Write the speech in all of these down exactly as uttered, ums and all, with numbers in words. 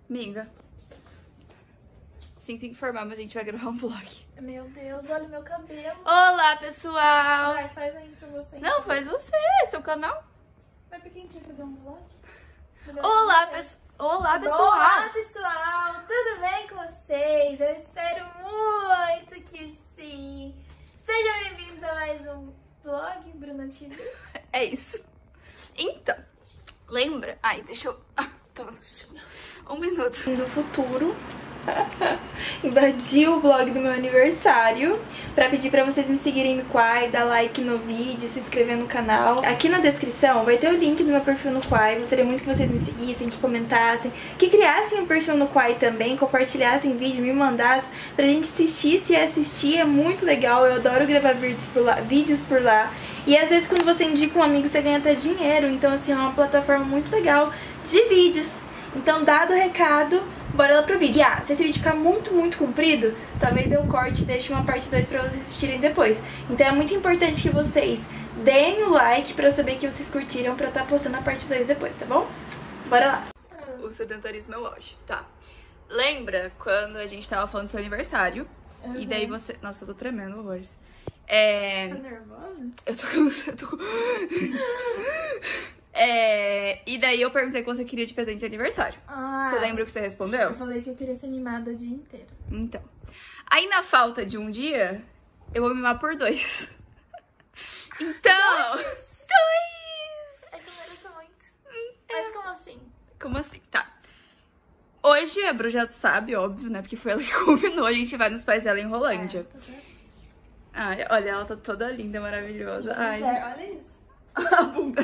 Amiga, sinto informar, mas a gente vai gravar um vlog. Meu Deus, olha o meu cabelo. Olá, pessoal! Vai, faz a intro você. Não, então. Faz você, seu canal. Mas por que a gente vai fazer um vlog? Olá, pessoal! Olá, pessoal! Olá, pessoal! Tudo bem com vocês? Eu espero muito que sim! Sejam bem-vindos a mais um vlog, Bruna T V. É isso. Então, lembra? Ai, deixa eu... Ah, tava... Um minuto. Do futuro. Invadi o vlog do meu aniversário pra pedir pra vocês me seguirem no Quai, dar like no vídeo, se inscrever no canal. Aqui na descrição vai ter o link do meu perfil no Quai. Gostaria muito que vocês me seguissem, que comentassem, que criassem um perfil no Quai também, compartilhassem vídeo, me mandassem pra gente assistir. Se assistir é muito legal, eu adoro gravar vídeos por lá, vídeos por lá. E às vezes quando você indica um amigo você ganha até dinheiro, então assim é uma plataforma muito legal de vídeos. Então, dado o recado, bora lá pro vídeo. Ah, se esse vídeo ficar muito, muito comprido, talvez eu corte e deixe uma parte dois pra vocês assistirem depois. Então é muito importante que vocês deem o like pra eu saber que vocês curtiram, pra eu estar postando a parte dois depois, tá bom? Bora lá. O sedentarismo é o auge, tá. Lembra quando a gente tava falando do seu aniversário? Uhum. E daí você... Nossa, eu tô tremendo horrores. É... Tá nervosa? Eu tô com... Eu tô com... É... E daí eu perguntei o que você queria de presente de aniversário. Ah, você lembra o que você respondeu? Eu falei que eu queria ser mimada o dia inteiro. Então. Aí na falta de um dia, eu vou mimar por dois. Então... Dois! Dois! É que eu mereço muito. Mas como assim? Como assim? Tá. Hoje a Bru já sabe, óbvio, né? Porque foi ela que combinou. A gente vai nos pais dela em Rolândia. É, Ai, olha, ela tá toda linda, maravilhosa. Ai. É, olha isso. A bunda.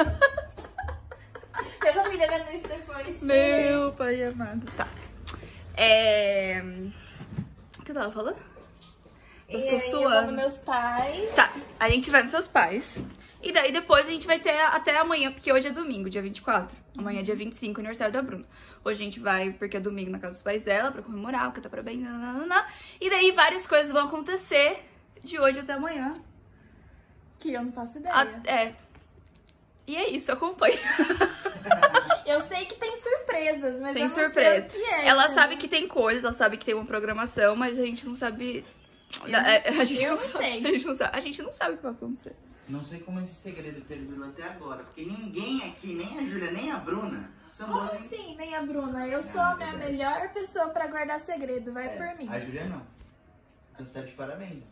Minha família vendo isso depois. Meu pai amado. Tá. É... O que eu tava falando? Eu e estou aí, suando. Eu vou nos meus pais. Tá, a gente vai nos seus pais. E daí depois a gente vai ter até amanhã, porque hoje é domingo, dia vinte e quatro. Amanhã é dia vinte e cinco, aniversário da Bruna. Hoje a gente vai, porque é domingo, na casa dos pais dela, pra comemorar, cantar parabéns, nananana. E daí várias coisas vão acontecer de hoje até amanhã. Que eu não faço ideia. A, é. E é isso, acompanha. Eu sei que tem surpresas, mas tem eu não surpresa. sei o que é. Ela né? sabe que tem coisas, ela sabe que tem uma programação, mas a gente não sabe... Eu, a, a gente eu não, não sabe, sei. A gente não sabe. A gente não sabe o que vai acontecer. Não sei como esse segredo perdurou até agora, porque ninguém aqui, nem a Júlia, nem a Bruna, são Como boas assim, nem a Bruna? Eu É, sou a minha verdade. melhor pessoa pra guardar segredo, vai É, por mim. A Júlia não. Então você tá de parabéns.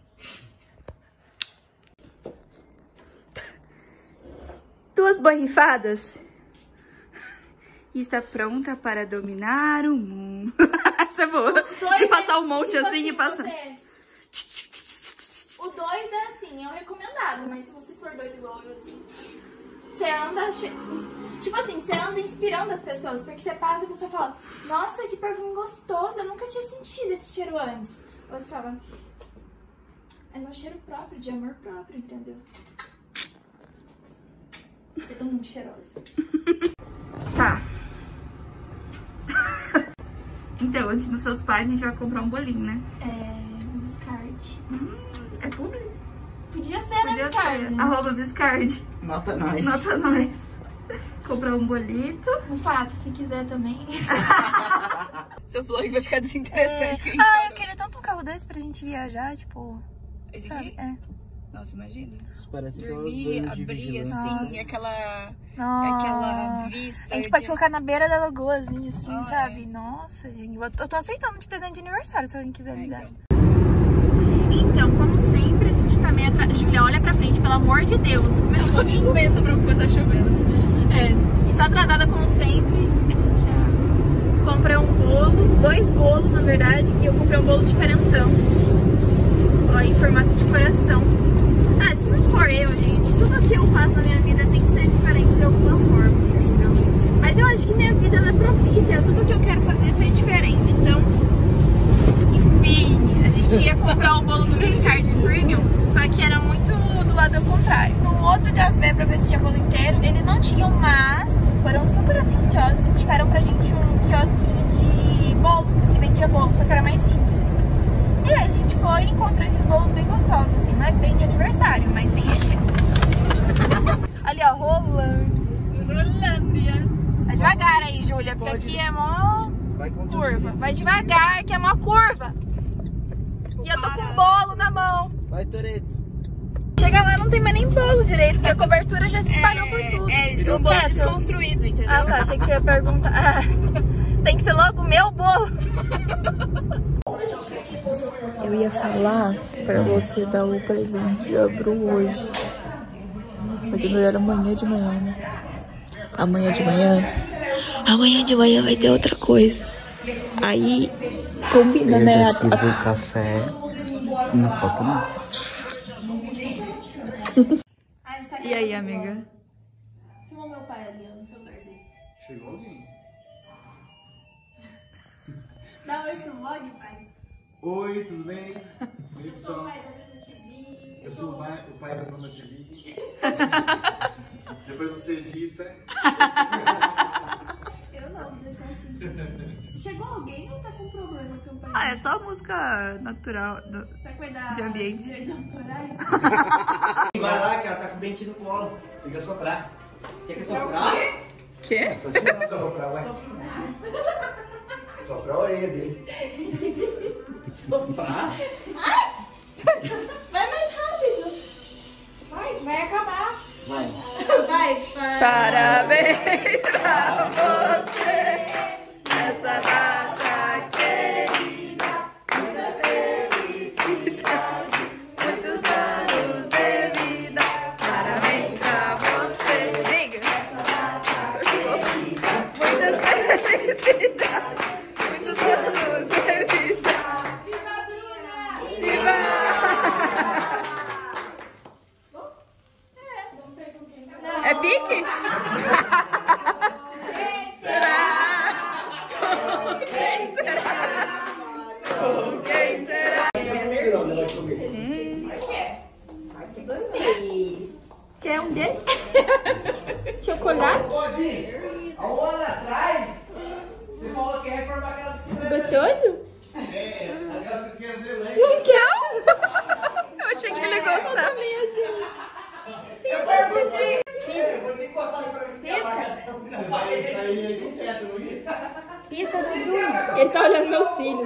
Duas borrifadas. Está pronta para dominar o mundo. Essa é boa. De passar um monte tipo assim, e passar. Você... O dois é assim, é o recomendado, mas se você for doido igual eu, assim, você anda, tipo assim, você anda inspirando as pessoas, porque você passa e a pessoa fala, nossa, que perfume gostoso, eu nunca tinha sentido esse cheiro antes. Ou você fala, é meu cheiro próprio, de amor próprio, entendeu? Eu tô muito cheirosa. Tá. Então, antes dos seus pais, a gente vai comprar um bolinho, né? É... Biscard. Hum, é público? Podia ser, né, Podia Biscard? ser. Arroba Biscard. Nota nós. Nota nós. Comprar um bolito. Um fato, se quiser também. Seu vlog vai ficar desinteressante. É... Ah, eu queria tanto um carro desse pra gente viajar, tipo... Esse sabe? aqui? É. Nossa, imagina. Isso parece aquelas Dormir, bandas de abrir vigilância. assim, Nossa. aquela... Nossa. Aquela vista. A gente pode de... colocar na beira da lagoazinha, assim, Ah, sabe? é. Nossa, gente. Eu tô, eu tô aceitando de presente de aniversário, se alguém quiser É, me dar. então. Então, como sempre, a gente tá meio atrás. Júlia, olha pra frente, pelo amor de Deus. Começou a chover. Momento pra começar chovendo. É, e só atrasada como sempre. Tchau. Comprei um bolo, dois bolos, na verdade, e eu comprei um bolo diferentão. Ó, em formato de coração. Ah, se não for eu, gente, tudo que eu faço na minha vida tem que ser diferente de alguma forma, entendeu? Mas eu acho que minha vida ela é propícia, tudo que eu quero fazer é ser diferente, então... Enfim, a gente ia comprar um bolo no Biscard Premium, só que era muito do lado ao contrário. No outro café, pra ver se tinha bolo inteiro, eles não tinham, mas foram super atenciosos e indicaram pra gente um quiosquinho de bolo, que vendia bolo, só que era mais simples. E aí a gente foi e encontrou esses bolos bem gostosos, assim, não é bem de aniversário, mas tem recheio. Ali, ó, Rolândia. Rolândia. Vai devagar aí, Júlia. Júlia, porque aqui é mó Vai curva. Vai devagar, que é mó curva. E eu tô com um bolo na mão. Vai, Toreto. Chega lá, não tem mais nem bolo direito, porque a cobertura já se espalhou por tudo. É, E o bolo é quieto. desconstruído, entendeu? Ah, tá, achei que você ia perguntar. Ah, tem que ser logo o meu bolo. Eu ia falar pra você dar o presente da Bru hoje. Mas é melhor amanhã de manhã, né? Amanhã de manhã. Amanhã de manhã vai ter outra coisa. Aí combina, Eu né? desci o café no copo não. E aí, amiga? Filmou meu pai ali, ó, no celular dele. Chegou alguém? Dá oi pro vlog, pai. Oi, tudo bem? Oi, Eu sou o pessoal. pai da Bruna T V. Eu sou o pai, o pai da Bruna T V. Depois você edita. Eu não, vou deixar assim. Se chegou alguém ou tá com problema com o pai? Ah, é só música natural. do- Vai cuidar de ambiente. direitos autorais? Vai lá, que ela tá com o bentinho no colo. Tem que assoprar. Quer que assoprar? Quê? Soprar, ué. Soprar a orelha dele. Soprar? Vai mais rápido. Vai, vai acabar. Vai. Vai, vai. Parabéns pra você nessa data querida. Muitas felicidades, muitos anos de vida. Parabéns pra você, amiga. Muitas felicidades, muitos anos de vida. Viva a Bruna! Viva! É pique? Será? Com quem será? Com quem será? Quer um desses? Chocolate? Pode ir. Há um ano atrás, você falou que ia reformar aquela piscina. Gostoso? É, aquela piscina do elenco. Não quer? Eu achei que ele ia gostar. Eu perguntei. Eu vou desencostar ali pra ver se tem a Pisca. vaga. Você vai sair aí com teto, não ia? Pisca do Bruno. Ele tá olhando meus filhos.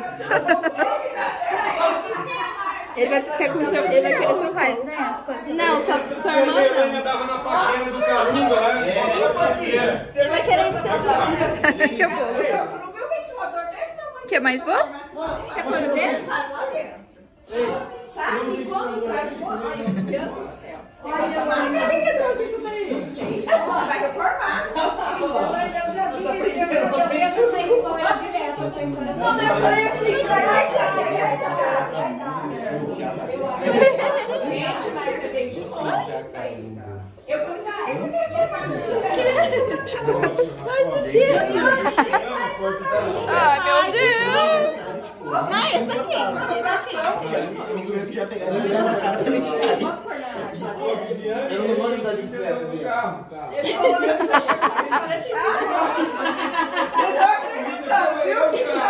Ele vai ficar com o seu. Ele vai querer seu faz, né? As coisas. Não, sua, sua irmã não. tava na paquera do Carunga, né? É, na paquera. Ele vai querer do seu pai. Que bom. Você não viu o ventilador desse tamanho? Quer mais bom? Quer pôr o dedo? Sai lá dentro. Sabe quando traz boa? Ai, meu Deus do céu. Olha, mãe, a gente trouxe isso daí. Não sei. Você vai reformar. Eu já vi, eu já vi essa história direto, essa história. Não, eu falei assim, vai lá, vai gente, mas você tem isso. Eu falei assim, esse daqui é mais Ai, meu Deus. Ai, meu Deus! Não, esse tá quente. Esse tá quente. Já pegaram. Posso pôr na Eu não vou ajudar de bicicleta. Do carro, carro. Vocês estão acreditando, viu?